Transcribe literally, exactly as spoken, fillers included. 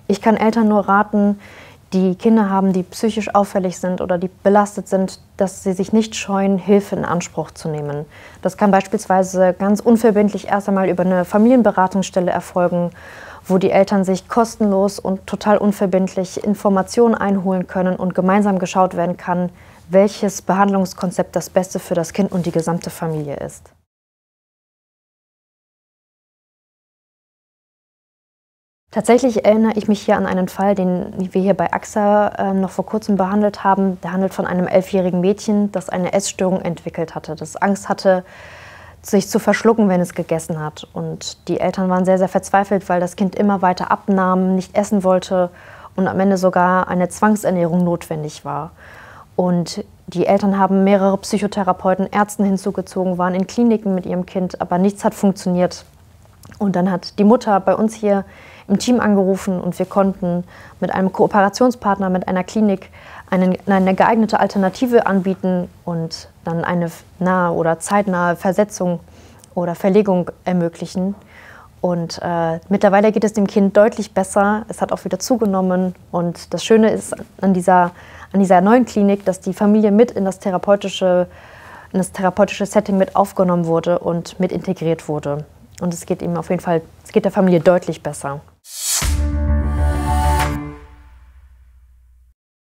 Ich kann Eltern nur raten, die Kinder haben, die psychisch auffällig sind oder die belastet sind, dass sie sich nicht scheuen, Hilfe in Anspruch zu nehmen. Das kann beispielsweise ganz unverbindlich erst einmal über eine Familienberatungsstelle erfolgen, wo die Eltern sich kostenlos und total unverbindlich Informationen einholen können und gemeinsam geschaut werden kann, welches Behandlungskonzept das Beste für das Kind und die gesamte Familie ist. Tatsächlich erinnere ich mich hier an einen Fall, den wir hier bei A X A äh, noch vor kurzem behandelt haben. Der handelt von einem elfjährigen Mädchen, das eine Essstörung entwickelt hatte, das Angst hatte, sich zu verschlucken, wenn es gegessen hat. Und die Eltern waren sehr, sehr verzweifelt, weil das Kind immer weiter abnahm, nicht essen wollte und am Ende sogar eine Zwangsernährung notwendig war. Und die Eltern haben mehrere Psychotherapeuten, Ärzten hinzugezogen, waren in Kliniken mit ihrem Kind, aber nichts hat funktioniert. Und dann hat die Mutter bei uns hier im Team angerufen und wir konnten mit einem Kooperationspartner, mit einer Klinik, eine, eine geeignete Alternative anbieten und dann eine nahe oder zeitnahe Versetzung oder Verlegung ermöglichen. Und äh, mittlerweile geht es dem Kind deutlich besser. Es hat auch wieder zugenommen. Und das Schöne ist an dieser, an dieser neuen Klinik, dass die Familie mit in das therapeutische, in das therapeutische Setting mit aufgenommen wurde und mit integriert wurde. Und es geht ihm auf jeden Fall, es geht der Familie deutlich besser.